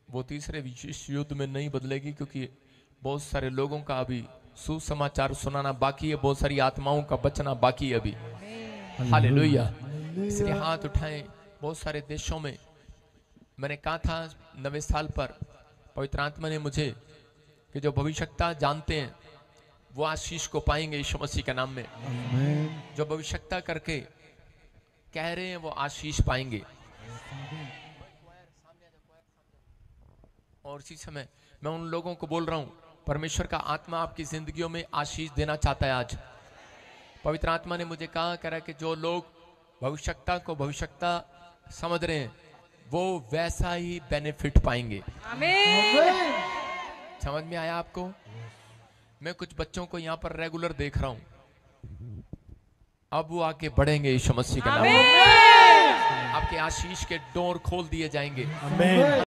वो तीसरे विश्व युद्ध में नहीं बदलेगी, क्योंकि बहुत सारे लोगों का अभी सुसमाचार सुनाना बाकी है, बहुत सारी आत्माओं का बचना बाकी है अभी। हालेलुया। इसलिए हाथ उठाएं। बहुत सारे देशों में मैंने कहा था 90 साल पर पवित्र आत्मा ने मुझे कि जो भविष्यता जानते हैं वो आशीष को पाएंगे यीशु मसीह के नाम में। जो भविष्यता करके कह रहे हैं वो आशीष पाएंगे। और इसी समय मैं उन लोगों को बोल रहा हूं, परमेश्वर का आत्मा आपकी जिंदगियों में आशीष देना चाहता है। आज पवित्र आत्मा ने मुझे कहा कह रहा है कि जो लोग भविष्यता को भविष्यता समझ रहे हैं वो वैसा ही बेनिफिट पाएंगे। आमीन। समझ में आया आपको? मैं कुछ बच्चों को यहाँ पर रेगुलर देख रहा हूँ, अब वो आगे बढ़ेंगे यीशु मसीह के नाम में। आपके आशीष के डोर खोल दिए जाएंगे।